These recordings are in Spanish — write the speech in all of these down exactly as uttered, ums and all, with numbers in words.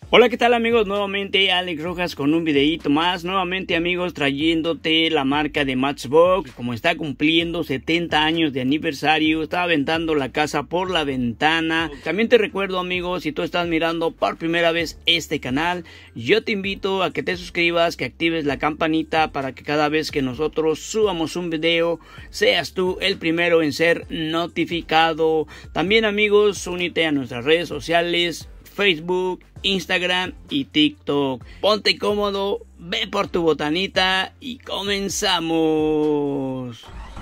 Hola, ¿qué tal amigos? Nuevamente Alex Rojas con un videito más. Nuevamente amigos, trayéndote la marca de Matchbox. Como está cumpliendo setenta años de aniversario, está aventando la casa por la ventana. También te recuerdo amigos, si tú estás mirando por primera vez este canal, yo te invito a que te suscribas, que actives la campanita para que cada vez que nosotros subamos un video, seas tú el primero en ser notificado. También amigos, únete a nuestras redes sociales, Facebook, Instagram y TikTok. Ponte cómodo, ve por tu botanita y comenzamos.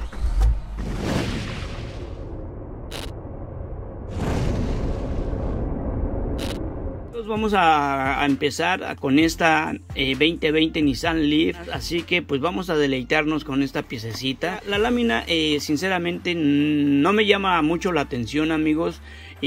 Entonces vamos a, a empezar a, con esta eh, veinte veinte Nissan Leaf, así que pues vamos a deleitarnos con esta piececita. La lámina eh, sinceramente no me llama mucho la atención amigos,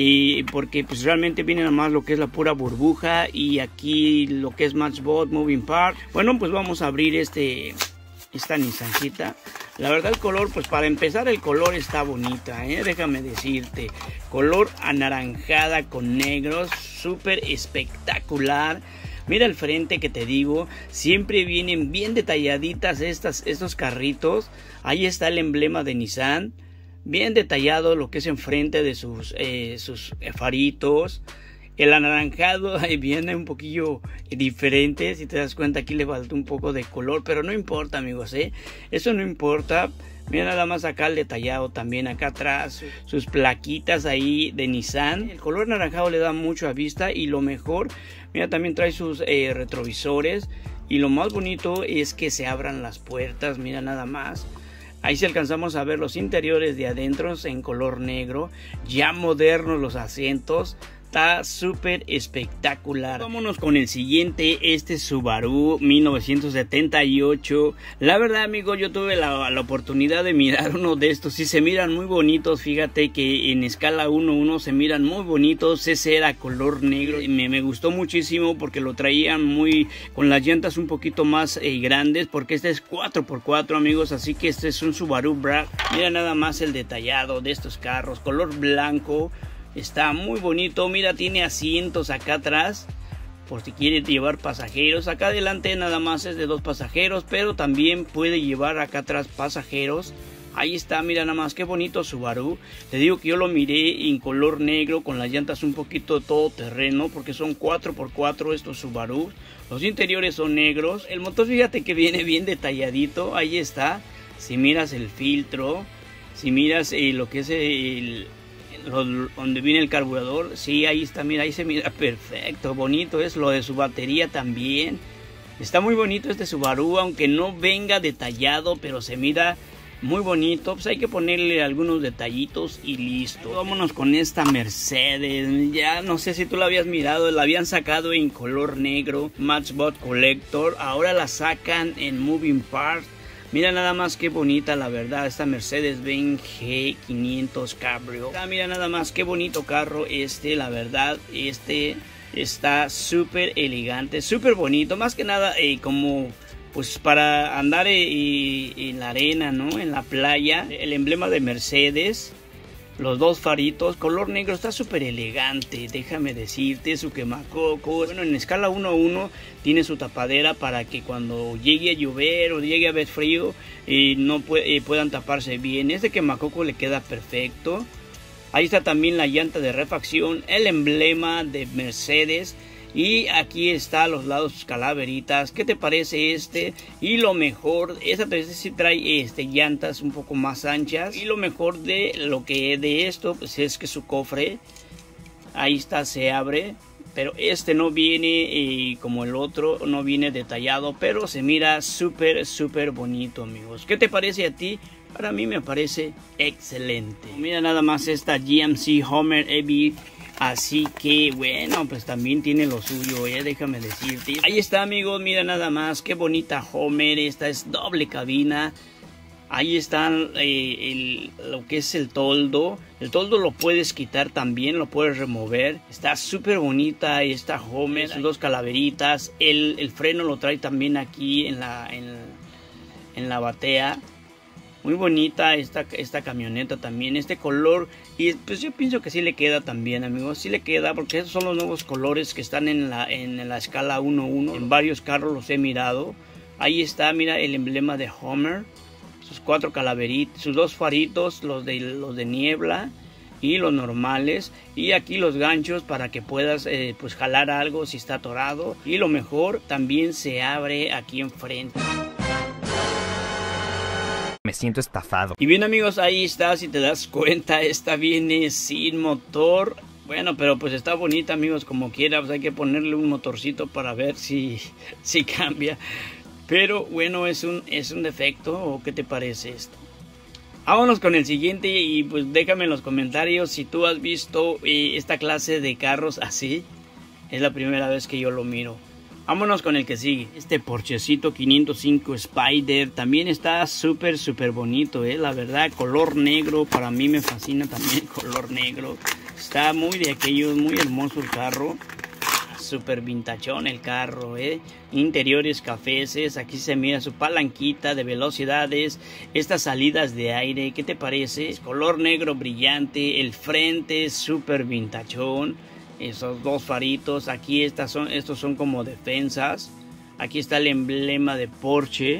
y porque pues realmente viene nada más lo que es la pura burbuja y aquí lo que es Matchbox Moving Part. Bueno, pues vamos a abrir este esta Nissancita. La verdad el color, pues para empezar el color está bonita, ¿eh? Déjame decirte, color anaranjada con negros, súper espectacular. Mira el frente que te digo, siempre vienen bien detalladitas estas, estos carritos. Ahí está el emblema de Nissan, bien detallado lo que es enfrente de sus, eh, sus faritos. El anaranjado ahí viene un poquillo diferente, si te das cuenta aquí le falta un poco de color, pero no importa amigos, ¿eh? Eso no importa. Mira nada más acá el detallado también acá atrás, sus plaquitas ahí de Nissan. El color anaranjado le da mucho a vista y lo mejor, mira también trae sus eh, retrovisores y lo más bonito es que se abran las puertas, mira nada más. Ahí sí alcanzamos a ver los interiores de adentro en color negro, ya modernos los asientos. Está súper espectacular. Vámonos con el siguiente, este Subaru mil novecientos setenta y ocho. La verdad amigos, yo tuve la, la oportunidad de mirar uno de estos. Sí se miran muy bonitos, fíjate que en escala uno uno se miran muy bonitos. Ese era color negro y me, me gustó muchísimo porque lo traían muy con las llantas un poquito más eh, grandes, porque este es cuatro por cuatro amigos, así que este es un Subaru Brag. Mira nada más el detallado de estos carros, color blanco. Está muy bonito, mira, tiene asientos acá atrás por si quiere llevar pasajeros. Acá adelante nada más es de dos pasajeros, pero también puede llevar acá atrás pasajeros. Ahí está, mira nada más, qué bonito Subaru. Te digo que yo lo miré en color negro con las llantas un poquito todo terreno, porque son cuatro por cuatro estos Subaru. Los interiores son negros. El motor fíjate que viene bien detalladito, ahí está. Si miras el filtro, si miras eh, lo que es el... donde viene el carburador, sí, ahí está, mira, ahí se mira perfecto, bonito es lo de su batería también. Está muy bonito este Subaru, aunque no venga detallado, pero se mira muy bonito. Pues hay que ponerle algunos detallitos y listo. Vámonos con esta Mercedes. Ya no sé si tú la habías mirado, la habían sacado en color negro, Matchbox Collector, ahora la sacan en Moving Parts. Mira nada más qué bonita la verdad esta Mercedes-Benz G quinientos Cabrio. Ah, mira nada más qué bonito carro este, la verdad este está súper elegante, súper bonito. Más que nada eh, como pues para andar eh, en la arena, ¿no? En la playa. El emblema de Mercedes, los dos faritos, color negro, está súper elegante, déjame decirte, su quemacocos. Bueno, en escala uno a uno tiene su tapadera para que cuando llegue a llover o llegue a haber frío, eh, no pu eh, puedan taparse bien. Este quemacoco le queda perfecto. Ahí está también la llanta de refacción, el emblema de Mercedes. Y aquí está a los lados sus calaveritas. ¿Qué te parece este? Y lo mejor, esta sí trae este, llantas un poco más anchas. Y lo mejor de lo que de esto pues es que su cofre, ahí está, se abre. Pero este no viene eh, como el otro, no viene detallado. Pero se mira súper, súper bonito amigos. ¿Qué te parece a ti? Para mí me parece excelente. Mira nada más esta G M C Hummer E V. Así que bueno, pues también tiene lo suyo, eh, déjame decirte. Ahí está amigos, mira nada más, qué bonita Hummer. Esta es doble cabina. Ahí está eh, el, lo que es el toldo. El toldo lo puedes quitar también, lo puedes remover. Está súper bonita esta Hummer, sus dos calaveritas. El, el freno lo trae también aquí en la, en, en la batea. Muy bonita esta, esta camioneta también, este color, y pues yo pienso que sí le queda también, amigos, sí le queda, porque esos son los nuevos colores que están en la, en la escala uno uno, en varios carros los he mirado. Ahí está, mira el emblema de Homer, sus cuatro calaveritas, sus dos faritos, los de, los de niebla y los normales, y aquí los ganchos para que puedas eh, pues jalar algo si está atorado, y lo mejor también se abre aquí enfrente. Me siento estafado. Y bien, amigos, ahí está, si te das cuenta, esta viene sin motor. Bueno, pero pues está bonita, amigos, como quiera, pues hay que ponerle un motorcito para ver si, si cambia. Pero bueno, es un, es un defecto, ¿o qué te parece esto? Vámonos con el siguiente y pues déjame en los comentarios si tú has visto eh, esta clase de carros así. Es la primera vez que yo lo miro. Vámonos con el que sigue. Este Porschecito quinientos cinco Spider también está súper, súper bonito, ¿eh? La verdad, color negro, para mí me fascina también el color negro. Está muy de aquellos, muy hermoso el carro. Súper vintachón el carro, ¿eh? Interiores cafeses, aquí se mira su palanquita de velocidades, estas salidas de aire, ¿qué te parece? Color negro brillante, el frente súper vintachón. Esos dos faritos, aquí estas son, estos son como defensas. Aquí está el emblema de Porsche.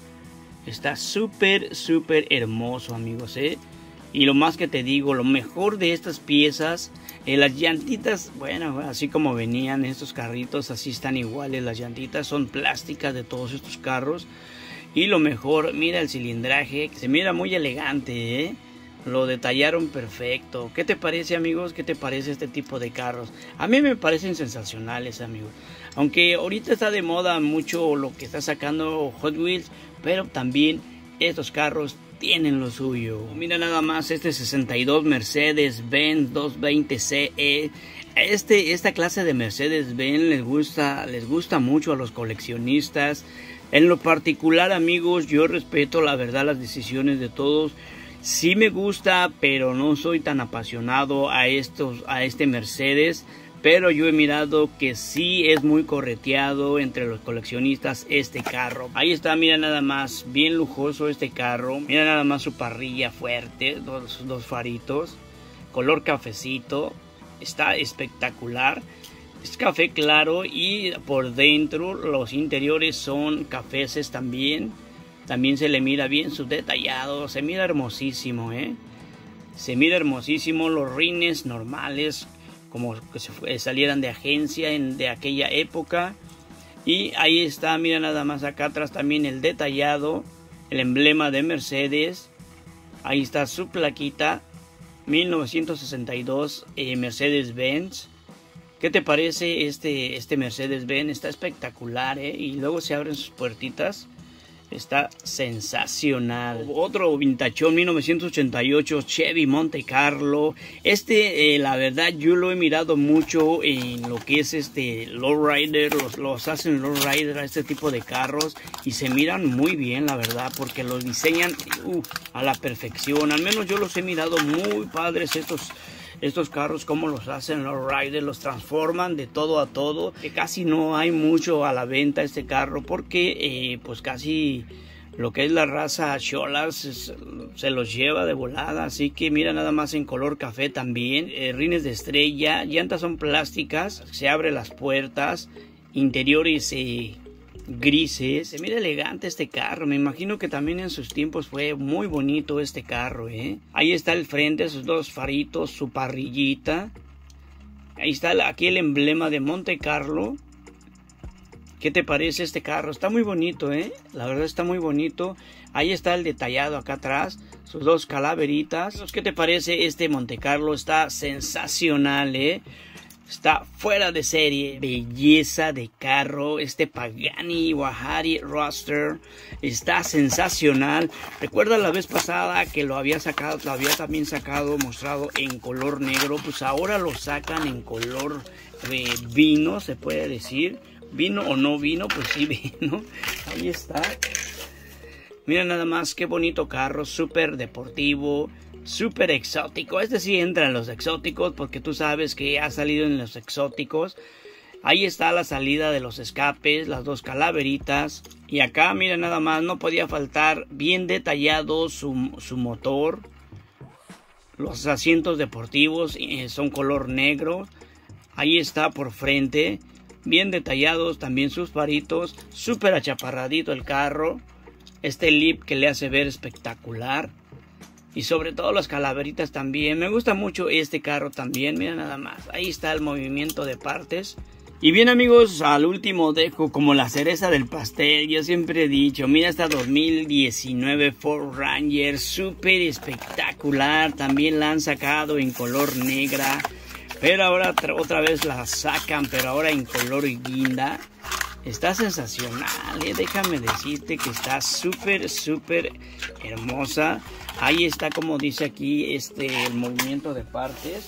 Está súper, súper hermoso, amigos, ¿eh? Y lo más que te digo, lo mejor de estas piezas, eh, las llantitas, bueno, así como venían estos carritos, así están iguales. Las llantitas son plásticas de todos estos carros. Y lo mejor, mira el cilindraje, que se mira muy elegante, ¿eh? Lo detallaron perfecto. ¿Qué te parece, amigos? ¿Qué te parece este tipo de carros? A mí me parecen sensacionales, amigos. Aunque ahorita está de moda mucho lo que está sacando Hot Wheels, pero también estos carros tienen lo suyo. Mira nada más este sesenta y dos Mercedes-Benz doscientos veinte C E. Este, esta clase de Mercedes-Benz les gusta, les gusta mucho a los coleccionistas. En lo particular, amigos, yo respeto la verdad las decisiones de todos. Sí me gusta, pero no soy tan apasionado a estos, a este Mercedes. Pero yo he mirado que sí es muy correteado entre los coleccionistas este carro. Ahí está, mira nada más, bien lujoso este carro. Mira nada más su parrilla fuerte, dos, dos faritos, color cafecito. Está espectacular. Es café claro y por dentro los interiores son cafeses también. También se le mira bien su detallado, se mira hermosísimo, ¿eh? Se mira hermosísimo, los rines normales, como que se fue, salieran de agencia en, de aquella época. Y ahí está, mira nada más acá atrás también el detallado, el emblema de Mercedes. Ahí está su plaquita, mil novecientos sesenta y dos eh, Mercedes-Benz. ¿Qué te parece este, este Mercedes-Benz? Está espectacular, ¿eh? Y luego se abren sus puertitas. Está sensacional. Otro vintachón mil novecientos ochenta y ocho Chevy Monte Carlo. Este, eh, la verdad, yo lo he mirado mucho en lo que es este lowrider. Los, los hacen lowrider a este tipo de carros y se miran muy bien, la verdad, porque los diseñan uh, a la perfección. Al menos yo los he mirado muy padres estos. Estos carros, como los hacen los riders, los transforman de todo a todo. Que casi no hay mucho a la venta este carro porque eh, pues casi lo que es la raza Cholas es, se los lleva de volada. Así que mira nada más en color café también. Eh, rines de estrella, llantas son plásticas, se abren las puertas, interiores eh, grises. Se mira elegante este carro. Me imagino que también en sus tiempos fue muy bonito este carro, ¿eh? Ahí está el frente, sus dos faritos, su parrillita. Ahí está aquí el emblema de Monte Carlo. ¿Qué te parece este carro? Está muy bonito, ¿eh? La verdad está muy bonito. Ahí está el detallado acá atrás, sus dos calaveritas. ¿Qué te parece este Monte Carlo? Está sensacional, ¿eh? Está fuera de serie, belleza de carro. Este Pagani Huayra Roadster está sensacional. Recuerda la vez pasada que lo había sacado, lo había también sacado, mostrado en color negro. Pues ahora lo sacan en color eh, vino, se puede decir. Vino o no vino, pues sí vino. Ahí está. Mira nada más qué bonito carro, súper deportivo. Súper exótico, este sí entra en los exóticos porque tú sabes que ha salido en los exóticos. Ahí está la salida de los escapes, las dos calaveritas. Y acá, mira nada más, no podía faltar, bien detallado su, su motor. Los asientos deportivos eh, son color negro. Ahí está por frente, bien detallados también sus faritos. Súper achaparradito el carro. Este lip que le hace ver espectacular. Y sobre todo las calaveritas también. Me gusta mucho este carro también. Mira nada más. Ahí está el movimiento de partes. Y bien amigos, al último dejo como la cereza del pastel. Yo siempre he dicho, mira esta dos mil diecinueve Ford Ranger. Súper espectacular. También la han sacado en color negra. Pero ahora otra vez la sacan. Pero ahora en color guinda. Está sensacional, ¿eh? Déjame decirte que está súper, súper hermosa. Ahí está como dice aquí este el movimiento de partes.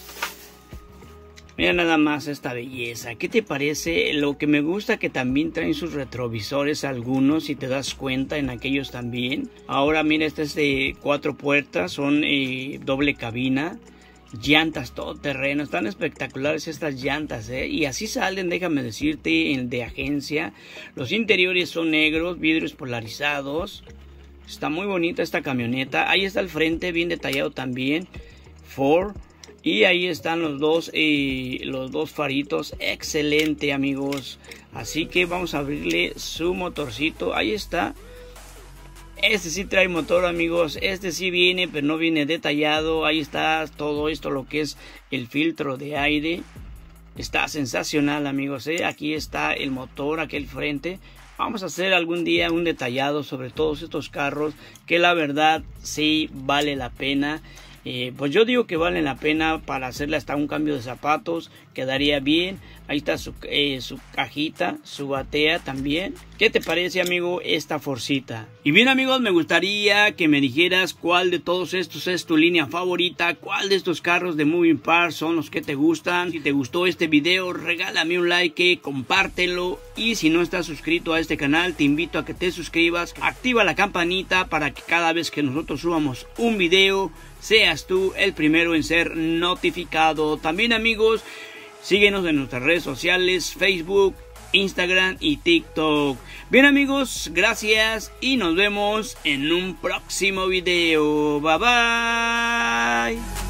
Mira nada más esta belleza. ¿Qué te parece? Lo que me gusta que también traen sus retrovisores algunos, si te das cuenta en aquellos también. Ahora mira, este es de cuatro puertas, son eh, doble cabina. Llantas todoterreno, están espectaculares estas llantas, ¿eh? Y así salen, déjame decirte, en de agencia. Los interiores son negros, vidrios polarizados. Está muy bonita esta camioneta. Ahí está el frente, bien detallado también. Ford. Y ahí están los dos, eh, los dos faritos. Excelente, amigos. Así que vamos a abrirle su motorcito. Ahí está. Este sí trae motor, amigos. Este sí viene, pero no viene detallado. Ahí está todo esto, lo que es el filtro de aire. Está sensacional, amigos, ¿eh? Aquí está el motor, aquí al frente. Vamos a hacer algún día un detallado sobre todos estos carros, que la verdad sí vale la pena. Eh, pues yo digo que vale la pena para hacerle hasta un cambio de zapatos. Quedaría bien. Ahí está su, eh, su cajita, su batea también. ¿Qué te parece, amigo, esta Fordcita? Y bien, amigos, me gustaría que me dijeras cuál de todos estos es tu línea favorita. Cuál de estos carros de Moving Parts son los que te gustan. Si te gustó este video, regálame un like, compártelo. Y si no estás suscrito a este canal, te invito a que te suscribas. Activa la campanita para que cada vez que nosotros subamos un video, seas tú el primero en ser notificado. También, amigos, síguenos en nuestras redes sociales, Facebook, Instagram y TikTok. Bien, amigos, gracias y nos vemos en un próximo video. Bye bye.